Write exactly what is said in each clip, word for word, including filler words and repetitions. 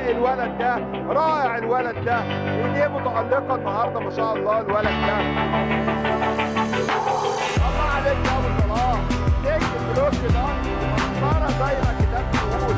فايق الولد ده، رائع الولد ده، ايديه متألقة النهارده ما شاء الله الولد ده. الله عليك يا ابو صلاح، نجم البلوك ده مسطرة زي ما الكتاب بيقول.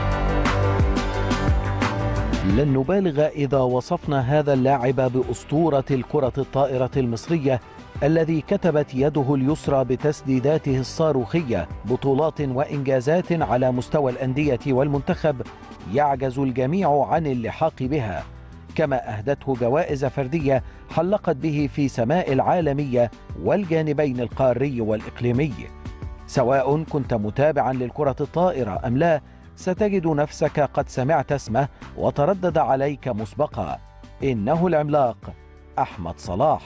لن نبالغ إذا وصفنا هذا اللاعب بأسطورة الكرة الطائرة المصرية الذي كتبت يده اليسرى بتسديداته الصاروخية بطولات وإنجازات على مستوى الأندية والمنتخب يعجز الجميع عن اللحاق بها، كما أهدته جوائز فردية حلقت به في سماء العالمية والجانبين القاري والإقليمي. سواء كنت متابعا للكرة الطائرة أم لا، ستجد نفسك قد سمعت اسمه وتردد عليك مسبقا. إنه العملاق أحمد صلاح.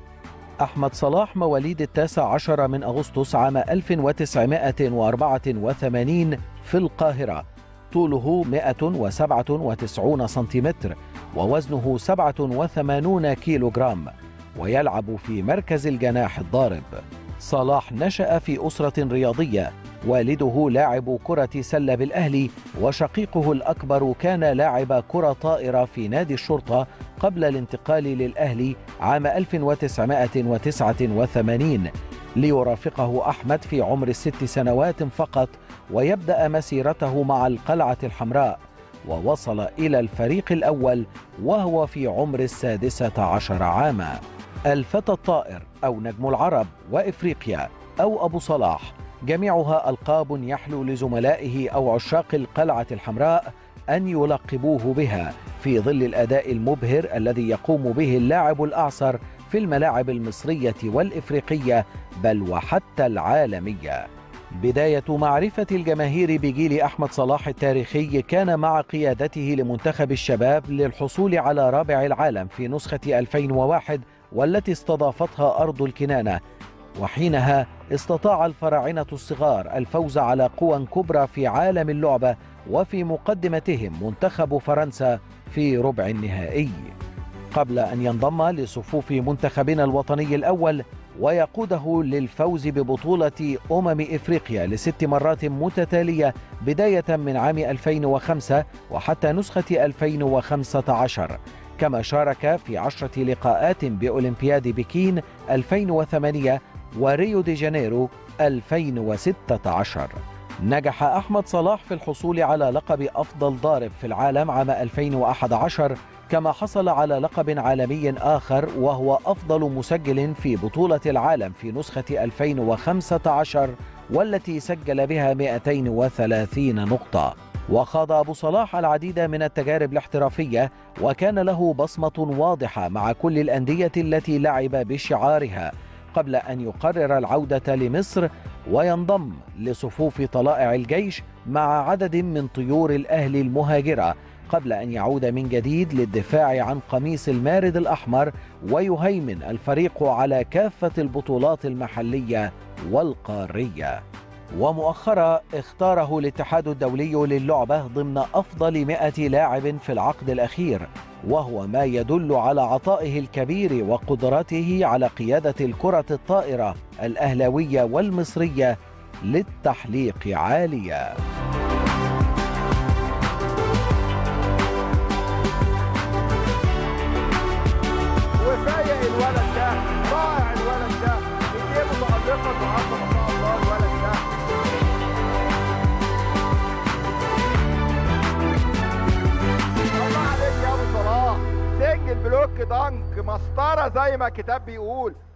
أحمد صلاح مواليد التاسع عشر من أغسطس عام ألف وتسعمائة وأربعة وثمانين في القاهرة، طوله مائة وسبعة وتسعين سنتيمتر ووزنه سبعة وثمانين كيلو جرام، ويلعب في مركز الجناح الضارب. صلاح نشأ في أسرة رياضية، والده لاعب كرة سلة بالأهلي، وشقيقه الأكبر كان لاعب كرة طائرة في نادي الشرطة قبل الانتقال للأهلي عام ألف وتسعمائة وتسعة وثمانين، ليرافقه أحمد في عمر الست سنوات فقط ويبدأ مسيرته مع القلعة الحمراء، ووصل إلى الفريق الأول وهو في عمر السادسة عشر عاما. الفتى الطائر أو نجم العرب وإفريقيا أو أبو صلاح، جميعها ألقاب يحلو لزملائه أو عشاق القلعة الحمراء أن يلقبوه بها في ظل الأداء المبهر الذي يقوم به اللاعب الأعصر في الملاعب المصرية والإفريقية بل وحتى العالمية. بداية معرفة الجماهير بجيل أحمد صلاح التاريخي كان مع قيادته لمنتخب الشباب للحصول على رابع العالم في نسخة ألفين وواحد والتي استضافتها أرض الكنانة، وحينها استطاع الفراعنة الصغار الفوز على قوى كبرى في عالم اللعبة وفي مقدمتهم منتخب فرنسا في ربع النهائي، قبل أن ينضم لصفوف منتخبنا الوطني الأول ويقوده للفوز ببطولة أمم إفريقيا لست مرات متتالية بداية من عام ألفين وخمسة وحتى نسخة ألفين وخمسة عشر، كما شارك في عشرة لقاءات بأولمبياد بكين ألفين وثمانية وريو دي جانيرو ألفين وستة عشر. نجح أحمد صلاح في الحصول على لقب أفضل ضارب في العالم عام ألفين وأحد عشر، كما حصل على لقب عالمي آخر وهو أفضل مسجل في بطولة العالم في نسخة ألفين وخمسة عشر والتي سجل بها مئتين وثلاثين نقطة. وخاض أبو صلاح العديد من التجارب الاحترافية وكان له بصمة واضحة مع كل الأندية التي لعب بشعارها، قبل أن يقرر العودة لمصر وينضم لصفوف طلائع الجيش مع عدد من طيور الأهلي المهاجرة، قبل أن يعود من جديد للدفاع عن قميص المارد الأحمر ويهيمن الفريق على كافة البطولات المحلية والقارية. ومؤخرا اختاره الاتحاد الدولي للعبة ضمن أفضل مئة لاعب في العقد الأخير، وهو ما يدل على عطائه الكبير وقدرته على قيادة الكرة الطائرة الأهلاوية والمصرية للتحليق عاليا. وفايق الولد ده، رائع الولد ده، ايديه متألقة النهارده ما شاء الله الولد ده. الله عليك يا ابو صلاح، سجل بلوك دانك مسطرة زي ما الكتاب بيقول.